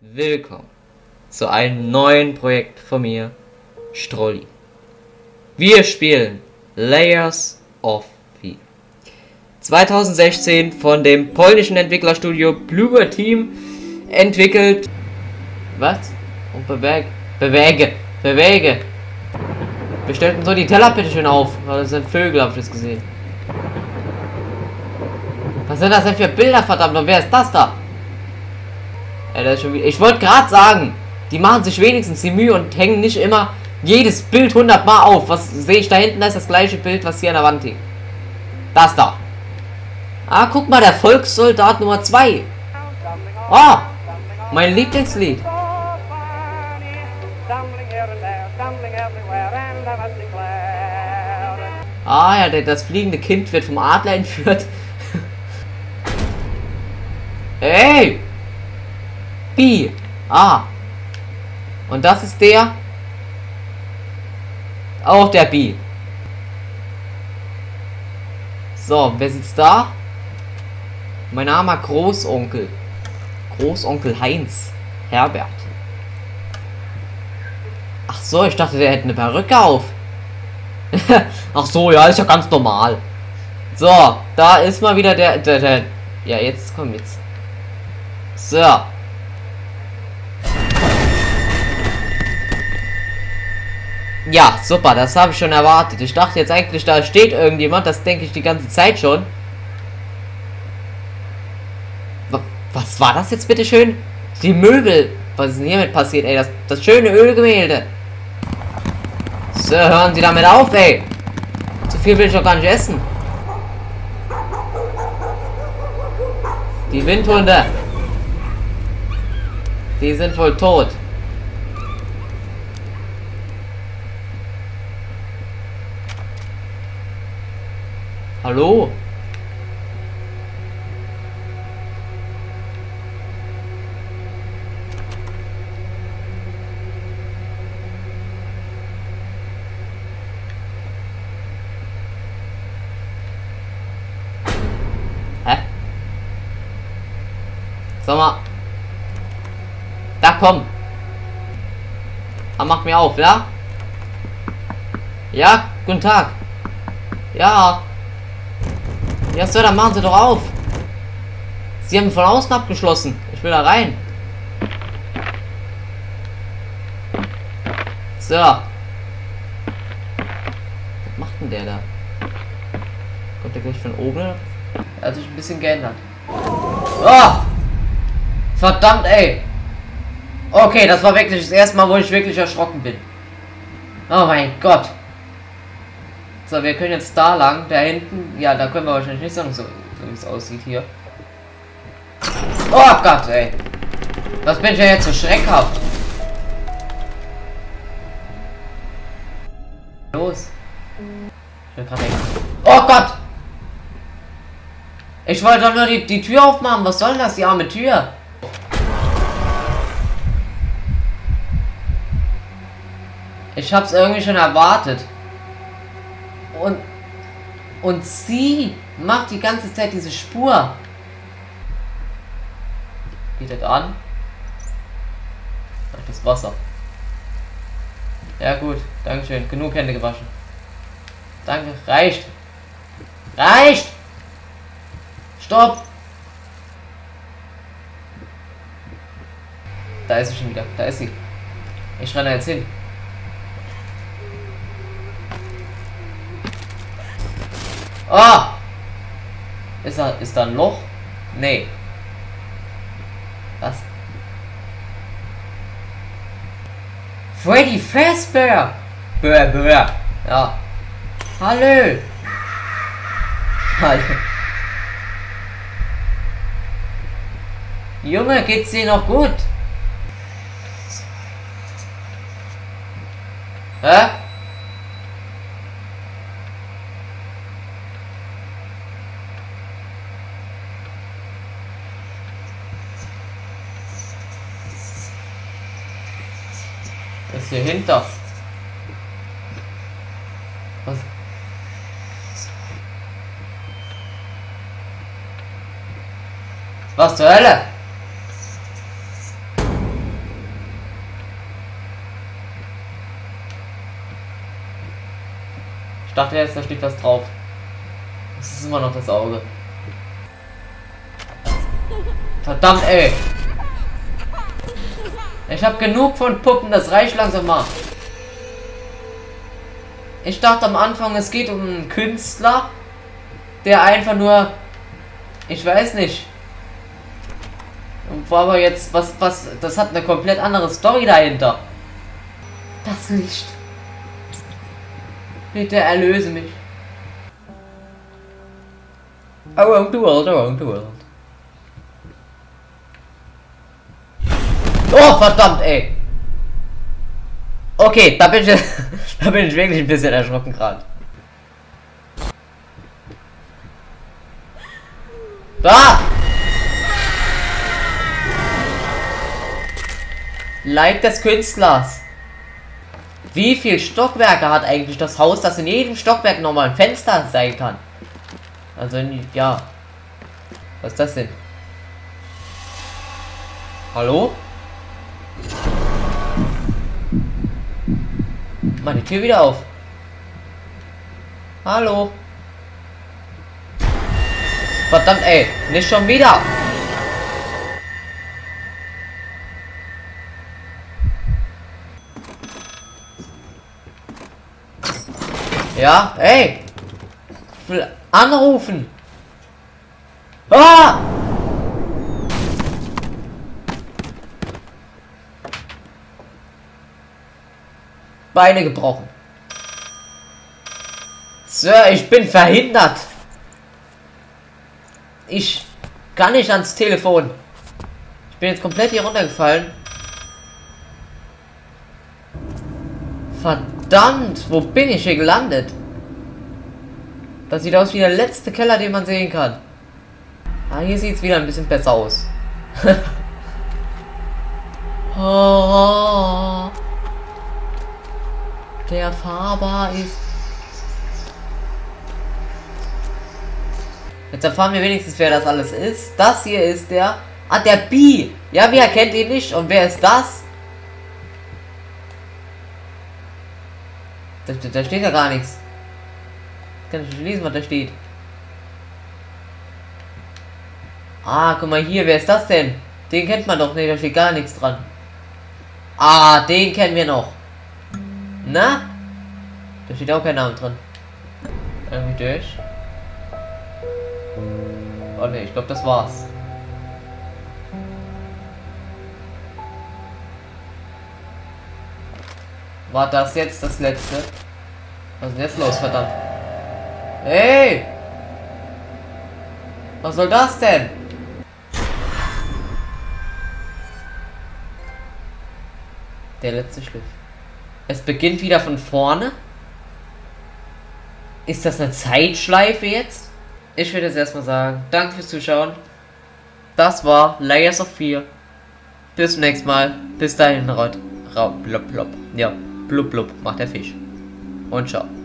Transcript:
Willkommen zu einem neuen Projekt von mir, Strolli. Wir spielen Layers of Fear. 2016 von dem polnischen Entwicklerstudio Bluebird Team entwickelt. Was? Und bewege. Wir stellten so die Teller bitte schön auf. Das sind Vögel, hab ich das gesehen. Was sind das denn für Bilder, verdammt? Und wer ist das da? Ja, das ist schon wieder. Ich wollte gerade sagen, die machen sich wenigstens die Mühe und hängen nicht immer jedes Bild 100 Mal auf. Was sehe ich da hinten? Das ist das gleiche Bild, was hier an der Wand hing. Das da. Ah, guck mal, der Volkssoldat Nummer 2. Oh, mein Lieblingslied. Ah ja, das fliegende Kind wird vom Adler entführt. Ey! B. Ah. Und das ist der. Auch der B. So, wer sitzt da? Mein armer Großonkel. Großonkel Heinz. Herbert. Ach so, ich dachte, der hätte eine Perücke auf. Ach so, ja, ist ja ganz normal. So, da ist mal wieder der. Ja, jetzt komm jetzt. So. Ja, super, das habe ich schon erwartet. Ich dachte jetzt eigentlich, da steht irgendjemand, das denke ich die ganze Zeit schon. Was war das jetzt bitte schön? Die Möbel. Was ist denn hiermit passiert, ey? Das schöne Ölgemälde. So, hören Sie damit auf, ey. Zu viel will ich doch gar nicht essen. Die Windhunde. Die sind wohl tot. Hallo? Hä? Sag mal. Da komm. Mach mir auf, ja? Ja, guten Tag. Ja. Ja, Sir, dann machen Sie doch auf. Sie haben von außen abgeschlossen. Ich will da rein. So. Was macht denn der da? Kommt der gleich von oben? Er hat sich ein bisschen geändert. Oh! Verdammt, ey! Okay, das war wirklich das erste Mal, wo ich wirklich erschrocken bin. Oh mein Gott. So, wir können jetzt da lang, da hinten. Ja, da können wir wahrscheinlich nicht sagen, so wie es aussieht hier. Oh Gott, ey. Was bin ich ja jetzt so schreckhaft? Los. Ich bin gerade. Oh Gott! Ich wollte doch nur die Tür aufmachen. Was soll das, die arme Tür? Ich hab's irgendwie schon erwartet. Und sie macht die ganze Zeit diese Spur. Bietet an. Ach, das Wasser. Ja gut, dankeschön. Genug Hände gewaschen. Danke, reicht. Reicht! Stopp! Da ist sie schon wieder. Da ist sie. Ich renne jetzt hin. Ah! Ist da ein Loch? Nee. Was? Freddy Fazbear! Bäh. Ja. Hallo! Hallo. Junge, geht's dir noch gut? Hä? Was ist hier hinter? Was? Was zur Hölle? Ich dachte jetzt, da steht was drauf. Das ist immer noch das Auge. Verdammt, ey. Ich habe genug von Puppen, das reicht langsam mal. Ich dachte am Anfang, es geht um einen Künstler, der einfach nur, ich weiß nicht. Aber jetzt, das hat eine komplett andere Story dahinter. Das Licht. Bitte erlöse mich. Around the world, around the world. Oh, verdammt, ey. Okay, da bin ich, da bin ich wirklich ein bisschen erschrocken gerade. Da! Leib des Künstlers. Wie viel Stockwerke hat eigentlich das Haus, dass in jedem Stockwerk nochmal ein Fenster sein kann? Also, ja. Was ist das denn? Hallo? Mach die Tür wieder auf. Hallo? Verdammt, ey. Nicht schon wieder. Ja, ey. Ich will anrufen. Ah! Beine gebrochen. Sir, ich bin verhindert. Ich kann nicht ans Telefon. Ich bin jetzt komplett hier runtergefallen. Verdammt, wo bin ich hier gelandet? Das sieht aus wie der letzte Keller, den man sehen kann. Ah, hier sieht es wieder ein bisschen besser aus. Oh, der fahrbar ist. Jetzt erfahren wir wenigstens, wer das alles ist. Das hier ist der... Ah, der B. Ja, wer kennt ihn nicht? Und wer ist das? Da steht ja gar nichts. Kann ich nicht lesen, was da steht. Ah, guck mal hier, wer ist das denn? Den kennt man doch nicht, da steht gar nichts dran. Ah, den kennen wir noch. Na? Da steht auch kein Name drin. Irgendwie durch. Oh ne, ich glaube, das war's. War das jetzt das letzte? Was ist denn jetzt los, verdammt? Hey! Was soll das denn? Der letzte Schliff. Es beginnt wieder von vorne. Ist das eine Zeitschleife jetzt? Ich würde jetzt erstmal sagen, danke fürs Zuschauen. Das war Layers of Fear. Bis zum nächsten Mal. Bis dahin, blub, blub. Ja, blub, blub macht der Fisch. Und ciao.